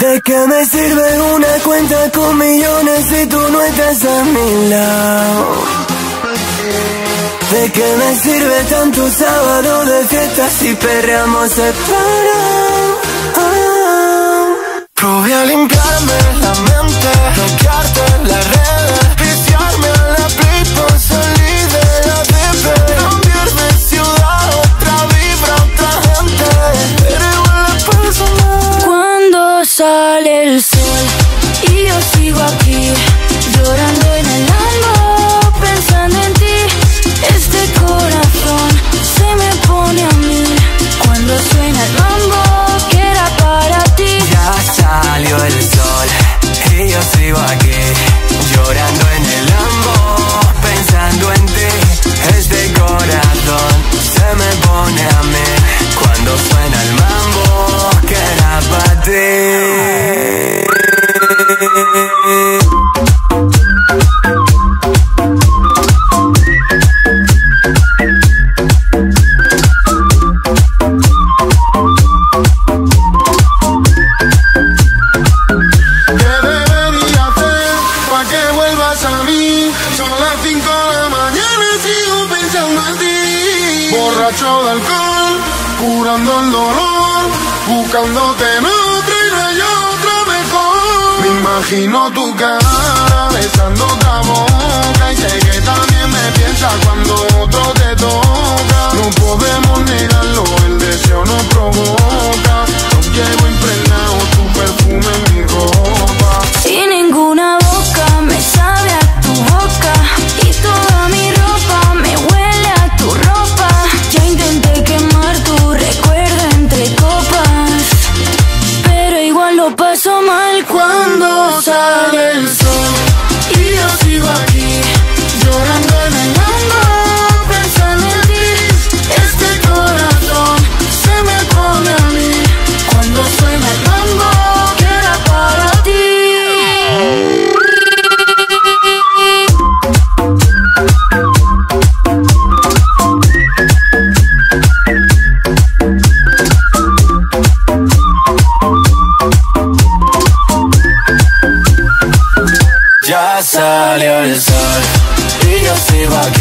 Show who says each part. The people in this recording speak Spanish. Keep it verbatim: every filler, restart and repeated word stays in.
Speaker 1: ¿De qué me sirve una cuenta con millones si tú no estás a mi lado? ¿De qué me sirve tanto sábado de fiesta si perreamos separados? Probé a limpiarme la mente, bloquearte las redes, viciarme a la play por salir de la T V, cambiar de ciudad, otra vibra, otra gente, pero igual la paso mal.
Speaker 2: Cuando sale el sol y yo sigo aquí, llorando en el Lambo, pensando en ti. Este corazón se me pone a mí cuando suena el mambo que era para ti.
Speaker 1: Ya salió el sol y yo sigo aquí, llorando en el Lambo, pensando en ti. Este corazón se me pone a mí cuando suena el mambo que era para ti.
Speaker 3: Borracho de alcohol, curando el dolor, buscándote en otra y no hay otra mejor. Me imagino tu cara besando otra boca y sé que también me piensas cuando otro te toca. No podemos negarlo, el deseo nos provoca. Nos llevo impregnado tu perfume en mi ropa.
Speaker 2: Y ninguna boca me sabe a tu boca y toda mi ropa me huele a tu ropa. Ya intenté quemar tu recuerdo entre copas, pero igual lo paso mal cuando sale el sol y yo sigo aquí, llorando en el Lambo, pensando en ti. Este corazón se me pone a mí cuando suena el mambo que era para ti.
Speaker 1: Ya salió el sol y yo sigo aquí,